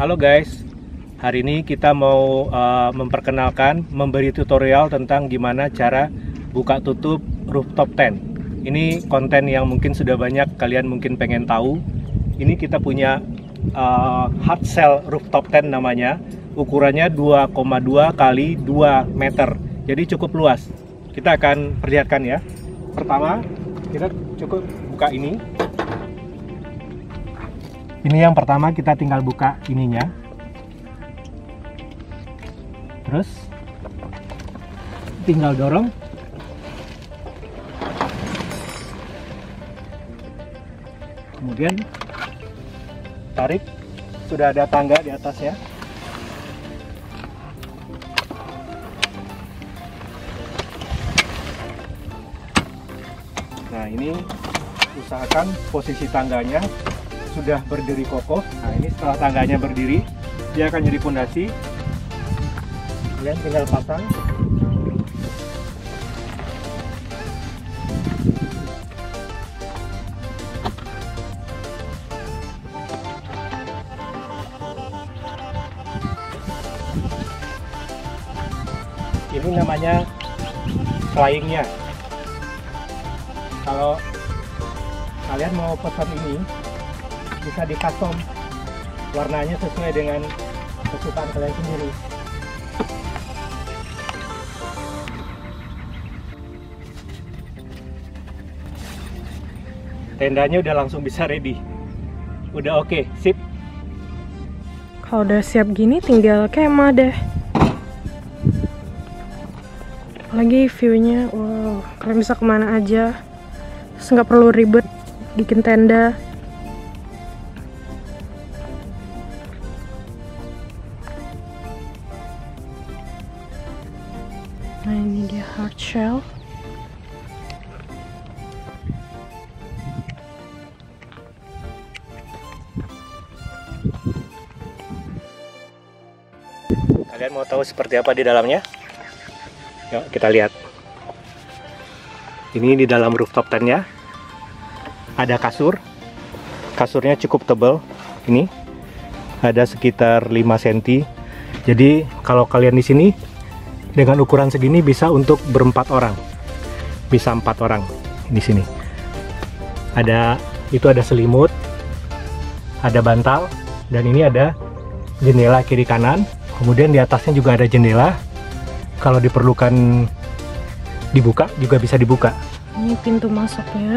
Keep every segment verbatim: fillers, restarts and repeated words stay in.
Halo guys, hari ini kita mau uh, memperkenalkan, memberi tutorial tentang gimana cara buka tutup rooftop tent. Ini konten yang mungkin sudah banyak kalian mungkin pengen tahu. Ini kita punya uh, hard shell rooftop tent namanya. Ukurannya dua koma dua kali dua meter, jadi cukup luas. Kita akan perlihatkan ya. Pertama, kita cukup buka ini. Ini yang pertama, kita tinggal buka ininya. Terus tinggal dorong. Kemudian tarik. Sudah ada tangga di atasnya. Nah, ini usahakan posisi tangganya sudah berdiri kokoh. Nah, ini setelah tangganya berdiri, dia akan jadi fondasi. Kalian tinggal pasang. Ini namanya flyingnya. Kalau kalian mau pesan ini, bisa di custom warnanya sesuai dengan kesukaan kalian sendiri. Tendanya udah langsung bisa ready, udah oke, okay, sip. Kalau udah siap gini tinggal kemah deh. Lagi view-nya, wow, kalian bisa kemana aja, terus nggak perlu ribet bikin tenda. Nah, ini dia hard shell. Kalian mau tahu seperti apa di dalamnya? Yuk kita lihat. Ini di dalam rooftop tent-nya ada kasur. Kasurnya cukup tebal. Ini ada sekitar lima sentimeter. Jadi kalau kalian di sini dengan ukuran segini bisa untuk berempat orang, bisa empat orang di sini. Ada itu ada selimut, ada bantal, dan ini ada jendela kiri kanan. Kemudian di atasnya juga ada jendela. Kalau diperlukan dibuka juga bisa dibuka. Ini pintu masuknya.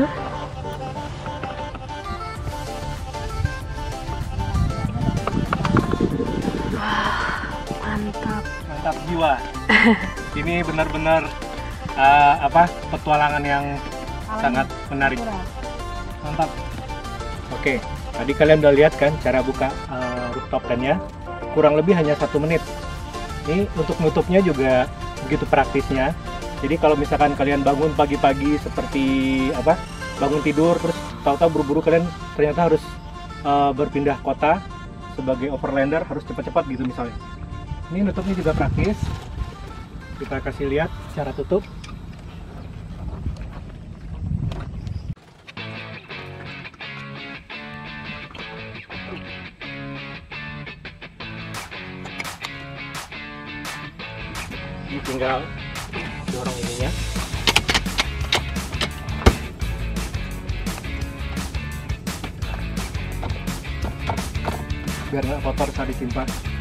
Wah, mantap. Mantap jiwa. Ini benar-benar uh, apa petualangan yang Alam. sangat menarik. Mantap. Oke, tadi kalian udah lihat kan cara buka uh, rooftop tent-nya. Kurang lebih hanya satu menit. Ini untuk nutupnya juga begitu praktisnya. Jadi kalau misalkan kalian bangun pagi-pagi seperti apa, bangun tidur terus tahu-tahu buru-buru kalian ternyata harus uh, berpindah kota sebagai overlander, harus cepat-cepat gitu misalnya. Ini nutupnya juga praktis. Kita kasih lihat cara tutup. Ini tinggal dorong ininya. Biar nggak kotor saat disimpan.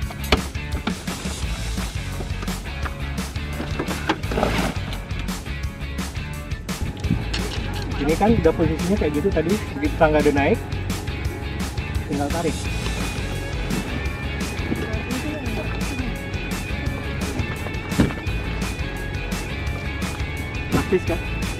Ini kan udah posisinya kayak gitu tadi, begitu tangga udah naik, tinggal tarik. Praktis kan?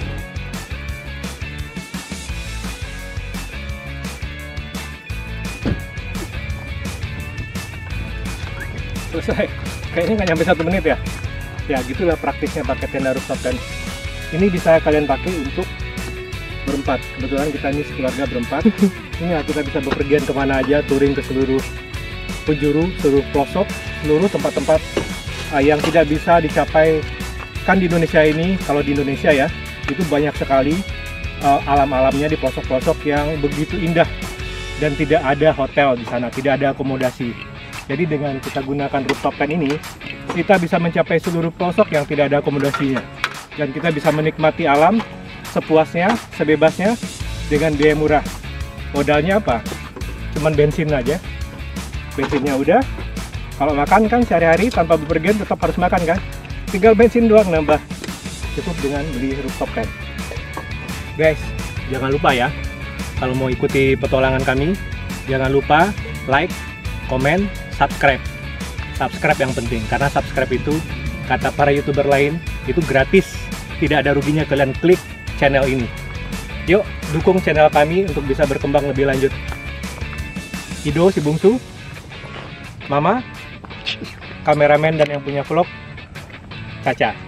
Selesai. Kayaknya nggak nyampe satu menit ya. Ya gitulah praktisnya pakai tenda rooftop tent. Ini bisa kalian pakai untuk berempat. Kebetulan kita ini sekeluarga berempat. Ini ya, kita bisa bepergian kemana aja, touring ke seluruh penjuru, seluruh pelosok, seluruh tempat-tempat uh, yang tidak bisa dicapai. Kan di Indonesia ini, kalau di Indonesia ya, itu banyak sekali uh, alam-alamnya di pelosok-pelosok yang begitu indah dan tidak ada hotel di sana, tidak ada akomodasi. Jadi dengan kita gunakan rooftop tent ini, kita bisa mencapai seluruh pelosok yang tidak ada akomodasinya. Dan kita bisa menikmati alam sepuasnya, sebebasnya, dengan biaya murah. Modalnya apa? Cuman bensin aja. Bensinnya udah. Kalau makan kan sehari-hari tanpa bepergian tetap harus makan kan. Tinggal bensin doang nambah. Cukup dengan beli rooftop tent. Guys, jangan lupa ya, kalau mau ikuti petualangan kami, jangan lupa like, komen, subscribe. Subscribe yang penting, karena subscribe itu, kata para YouTuber lain, itu gratis. Tidak ada ruginya kalian klik channel ini. Yuk, dukung channel kami untuk bisa berkembang lebih lanjut. Ido, si bungsu, Mama, kameramen dan yang punya vlog, Caca.